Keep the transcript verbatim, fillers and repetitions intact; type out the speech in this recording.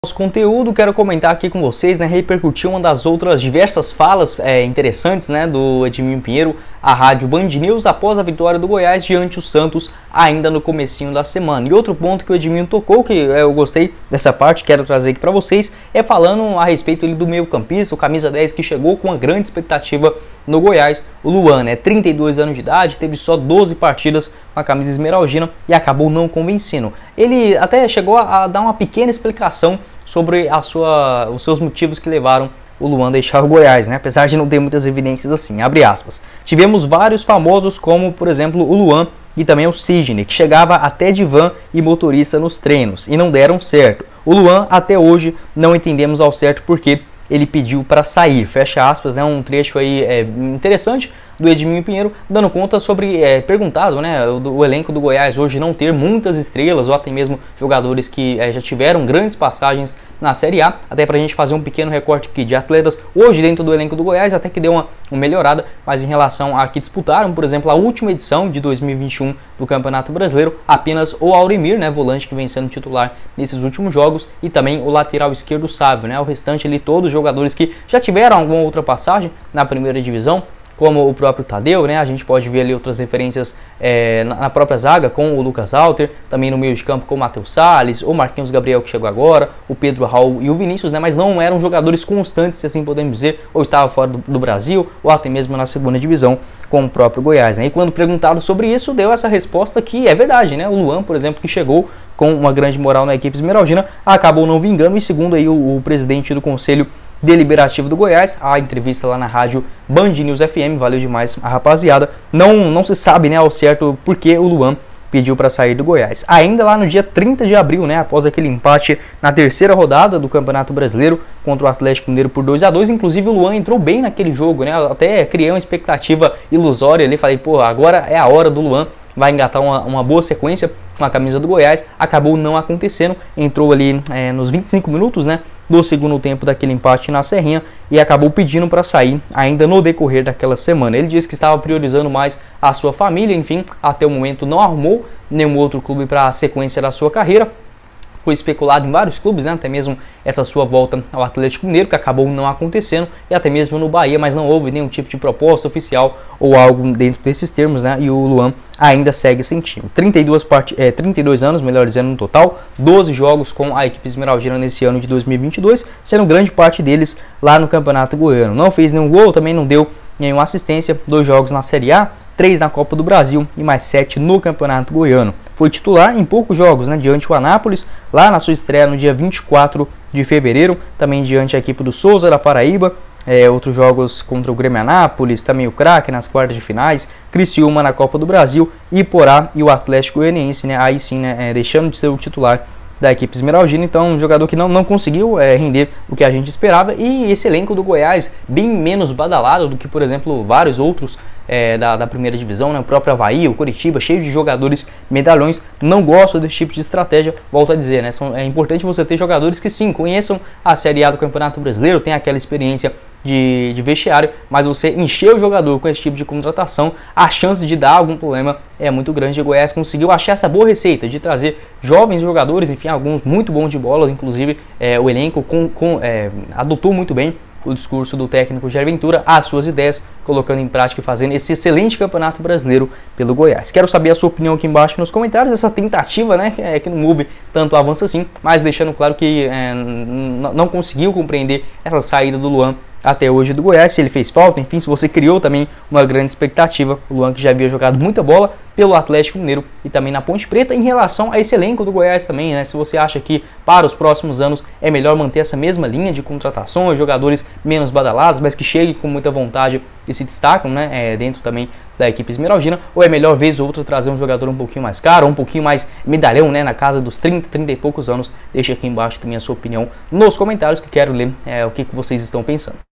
Nosso conteúdo, quero comentar aqui com vocês, né, repercutir uma das outras diversas falas é, interessantes, né, do Edminho Pinheiro à Rádio Band News após a vitória do Goiás diante o Santos ainda no comecinho da semana. E outro ponto que o Edminho tocou, que eu gostei dessa parte, quero trazer aqui para vocês, é falando a respeito ali do meio campista, o camisa dez que chegou com uma grande expectativa no Goiás, o Luan, né, trinta e dois anos de idade, teve só doze partidas com a camisa esmeraldina e acabou não convencendo. Ele até chegou a dar uma pequena explicação sobre a sua, os seus motivos que levaram o Luan a deixar o Goiás, né? Apesar de não ter muitas evidências assim, abre aspas. Tivemos vários famosos como, por exemplo, o Luan e também o Sidney, que chegava até de van e motorista nos treinos e não deram certo. O Luan até hoje não entendemos ao certo porque ele pediu para sair, fecha aspas, né, um trecho aí é, interessante do Edminho Pinheiro, dando conta sobre, é, perguntado, né, o, o elenco do Goiás hoje não ter muitas estrelas, ou até mesmo jogadores que é, já tiveram grandes passagens na Série A, até pra gente fazer um pequeno recorte aqui de atletas hoje dentro do elenco do Goiás, até que deu uma, uma melhorada, mas em relação a que disputaram, por exemplo, a última edição de dois mil e vinte e um do Campeonato Brasileiro, apenas o Auremir, né, volante que vem sendo titular nesses últimos jogos, e também o lateral esquerdo Sábio, né, o restante ali todos jogadores que já tiveram alguma outra passagem na primeira divisão, como o próprio Tadeu, né? A gente pode ver ali outras referências é, na própria zaga com o Lucas Alter, também no meio de campo com o Matheus Salles, o Marquinhos Gabriel que chegou agora, o Pedro Raul e o Vinícius, né? Mas não eram jogadores constantes, se assim podemos dizer, ou estava fora do, do Brasil, ou até mesmo na segunda divisão com o próprio Goiás, né? E quando perguntado sobre isso, deu essa resposta que é verdade, né? O Luan, por exemplo, que chegou com uma grande moral na equipe esmeraldina, acabou não vingando, e segundo aí o, o presidente do Conselho Deliberativo do Goiás, a entrevista lá na rádio Band News F M, valeu demais a rapaziada, não, não se sabe, né, ao certo porque o Luan pediu para sair do Goiás. Ainda lá no dia trinta de abril, né, após aquele empate na terceira rodada do Campeonato Brasileiro contra o Atlético Mineiro por dois a dois, inclusive o Luan entrou bem naquele jogo, né, até criei uma expectativa ilusória ali, falei, pô, agora é a hora do Luan, vai engatar uma, uma boa sequência com a camisa do Goiás, acabou não acontecendo, entrou ali é, nos vinte e cinco minutos, né, do segundo tempo daquele empate na Serrinha e acabou pedindo para sair ainda no decorrer daquela semana. Ele disse que estava priorizando mais a sua família, enfim, até o momento não arrumou nenhum outro clube para a sequência da sua carreira. Foi especulado em vários clubes, né? Até mesmo essa sua volta ao Atlético Mineiro, que acabou não acontecendo, e até mesmo no Bahia, mas não houve nenhum tipo de proposta oficial ou algo dentro desses termos, né? E o Luan ainda segue sem time. trinta e dois, part... é, trinta e dois anos, melhor dizendo, no total, doze jogos com a equipe esmeraldina nesse ano de dois mil e vinte e dois, sendo grande parte deles lá no Campeonato Goiano. Não fez nenhum gol, também não deu nenhuma assistência, dois jogos na Série A, três na Copa do Brasil e mais sete no Campeonato Goiano. Foi titular em poucos jogos, né, diante o Anápolis, lá na sua estreia no dia vinte e quatro de fevereiro, também diante a equipe do Souza da Paraíba, é, outros jogos contra o Grêmio Anápolis, também o Craque nas quartas de finais, Criciúma na Copa do Brasil, Iporá e o Atlético Goianiense, né, aí sim, né, é, deixando de ser o titular da equipe esmeraldina, então um jogador que não, não conseguiu é, render o que a gente esperava, e esse elenco do Goiás bem menos badalado do que, por exemplo, vários outros é, da, da primeira divisão, né? O próprio Avaí, o Coritiba, cheio de jogadores medalhões, não gosto desse tipo de estratégia, volto a dizer, né? São, é importante você ter jogadores que sim, conheçam a Série A do Campeonato Brasileiro, tem aquela experiência de, de vestiário, mas você encher o jogador com esse tipo de contratação, a chance de dar algum problema é muito grande. O Goiás conseguiu achar essa boa receita de trazer jovens jogadores, enfim, alguns muito bons de bola, inclusive é, o elenco com, com, é, adotou muito bem o discurso do técnico Jair Ventura, as suas ideias, colocando em prática e fazendo esse excelente campeonato brasileiro pelo Goiás. Quero saber a sua opinião aqui embaixo nos comentários, essa tentativa, né, é, que não houve tanto avanço assim, mas deixando claro que é, não conseguiu compreender essa saída do Luan até hoje do Goiás, se ele fez falta, enfim, se você criou também uma grande expectativa, o Luan que já havia jogado muita bola pelo Atlético Mineiro e também na Ponte Preta, em relação a esse elenco do Goiás também, né, se você acha que para os próximos anos é melhor manter essa mesma linha de contratações, jogadores menos badalados, mas que cheguem com muita vontade e se destacam, né, é, dentro também da equipe esmeraldina, ou é melhor vez ou outra trazer um jogador um pouquinho mais caro, um pouquinho mais medalhão, né, na casa dos trinta, trinta e poucos anos. Deixa aqui embaixo também a sua opinião nos comentários, que quero ler é, o que, que vocês estão pensando.